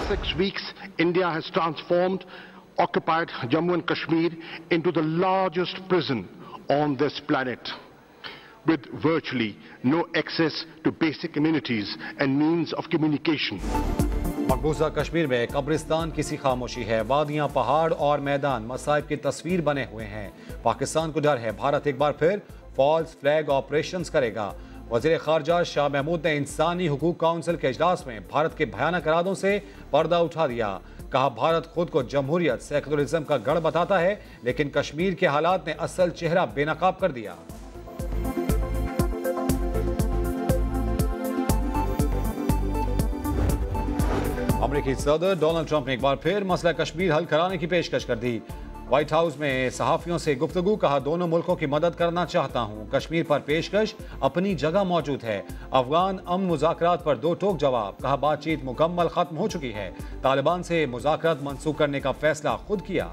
6 weeks, India has transformed occupied Jammu and Kashmir into the largest prison on this planet, with virtually no access to basic amenities and means of communication. मकबूजा Kashmir में कब्रिस्तान किसी खामोशी है। वादियां, पहाड़ और मैदान मसाइब की तस्वीर बने हुए हैं। पाकिस्तान को डर है भारत एक बार फिर फॉल्स फ्लैग ऑपरेशंस करेगा। वज़ीर ख़ारजा शाह महमूद ने इंसानी हुकूक काउंसिल के इजलास में भारत के भयानक इरादों से पर्दा उठा दिया। कहा भारत खुद को जमहूरियत, सेकुलरिज्म का गढ़ बताता है, लेकिन कश्मीर के हालात ने असल चेहरा बेनकाब कर दिया। अमेरिकी सदर डोनाल्ड ट्रंप ने एक बार फिर मसला कश्मीर हल कराने की पेशकश कर दी। व्हाइट हाउस में सहाफियों से गुफ्तगू। कहा दोनों मुल्कों की मदद करना चाहता हूं। कश्मीर पर पेशकश अपनी जगह मौजूद है। अफगान अमन मुज़ाकरात पर दो टोक जवाब। कहा बातचीत मुकम्मल खत्म हो चुकी है। तालिबान से मुज़ाकरात मंसूख करने का फैसला खुद किया।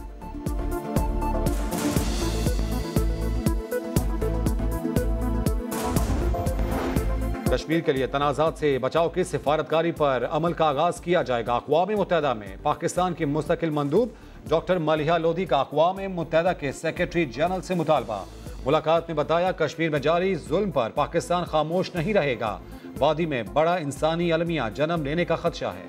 कश्मीर के लिए तनाज़ात से बचाव की सिफारतकारी पर अमल का आगाज किया जाएगा। अक़वाम मुत्तहिदा में पाकिस्तान की मुस्तकिल मंदूब डॉक्टर मलिहा लोधी का अक़वाम मुत्तहिदा के सेक्रेटरी जनरल से मुतालबा। मुलाकात में बताया कश्मीर में जारी जुल्म पर पाकिस्तान खामोश नहीं रहेगा। वादी में बड़ा इंसानी अलमिया जन्म लेने का खदशा है।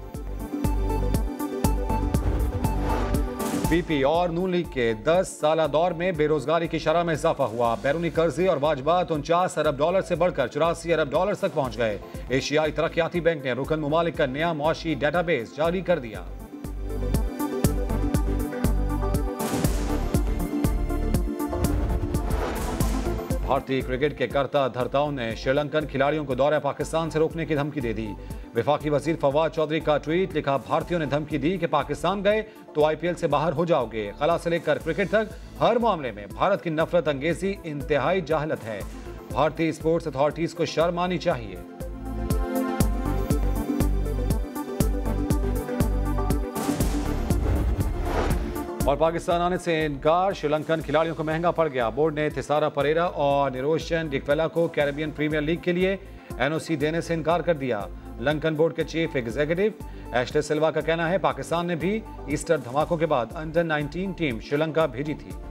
पीपी और नून लीग के 10 साला दौर में बेरोजगारी की शरह में इजाफा हुआ। बैरूनी कर्जे और वाजबात 49 अरब डॉलर से बढ़कर 84 अरब डॉलर तक पहुंच गए। एशियाई तरक्याती बैंक ने रुकन ममालिक का नया मुआशी डेटाबेस जारी कर दिया। भारतीय क्रिकेट के कर्ता धर्ताओं ने श्रीलंकन खिलाड़ियों को दौरे पाकिस्तान से रोकने की धमकी दे दी। वफाकी वजीर फवाद चौधरी का ट्वीट। लिखा भारतीयों ने धमकी दी कि पाकिस्तान गए तो आईपीएल से बाहर हो जाओगे। खला से लेकर क्रिकेट तक हर मामले में भारत की नफरत अंगेजी इंतहाई जाहलत है। भारतीय स्पोर्ट्स अथॉरिटीज को शर्म आनी चाहिए। और पाकिस्तान आने से इनकार। श्रीलंकन खिलाड़ियों को महंगा पड़ गया। बोर्ड ने थिसारा परेरा और निरोशन डिक्वेला को कैरेबियन प्रीमियर लीग के लिए एनओसी देने से इनकार कर दिया। लंकन बोर्ड के चीफ एग्जीक्यूटिव एशले सिल्वा का कहना है पाकिस्तान ने भी ईस्टर धमाकों के बाद अंडर 19 टीम श्रीलंका भेजी थी।